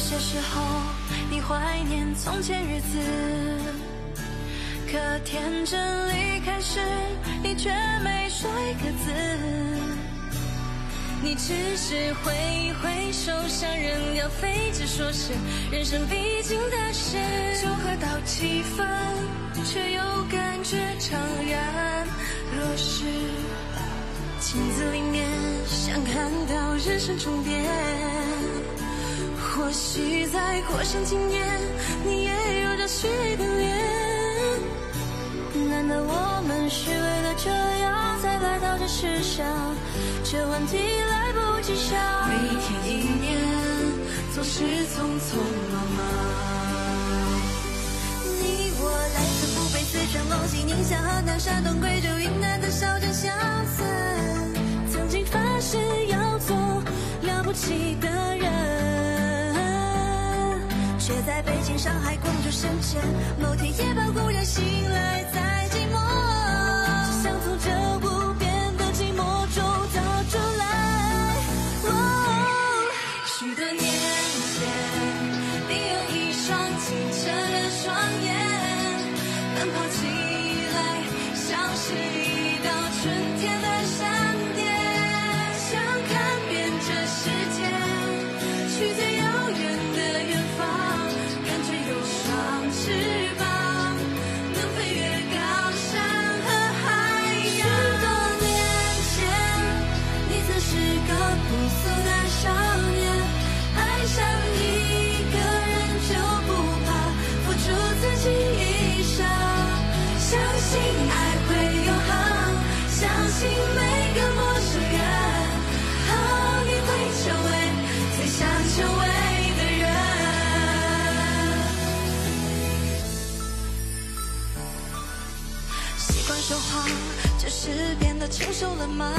些时候，你怀念从前日子，可天真离开时，你却没说一个字。你只是挥一挥手，像扔掉废纸，说是人生必经的事。酒喝到7分，却又感觉怅然若失。镜子里面想看到人生终点，或许在过剩今年，你也有着虚的脸。难道我们是为了这样才来到这世上？这问题来不及想，每一天一年总是匆匆忙忙。你我来自湖北、四川、广西、宁夏、河南、山东、贵州、云南的小镇乡村，曾经发誓要做了不起的人，却在北京、上海、广州、深圳，某天夜半忽然醒来，在寂寞，只想从这不变的寂寞中逃出来。许多年前，你有一双清澈的双眼，奔跑起来像是一道春天的闪电，想看遍这世界，去最遥远的远方，感觉有双翅膀，能飞越高山和海洋。许多年前，你曾是个朴素的少年，爱上一个人就不怕付出自己一生，相信爱会永恒，相信每个陌生人，你会成为最想成为的人。习惯说谎，这时变得成熟了吗？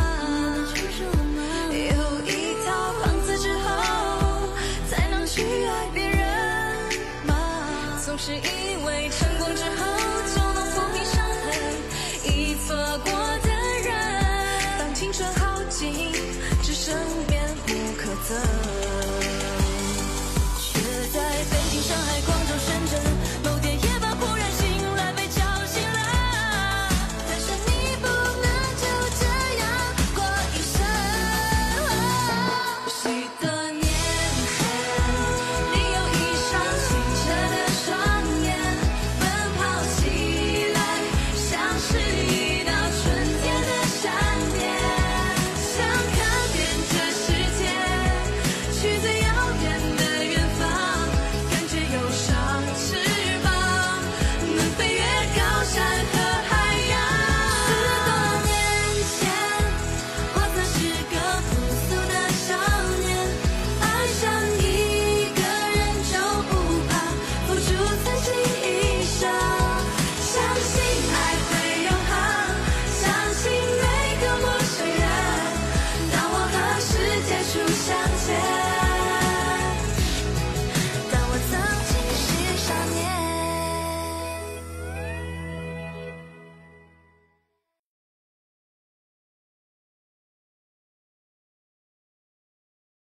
有一套房子之后，才能去爱别人吗？总是以为成功之后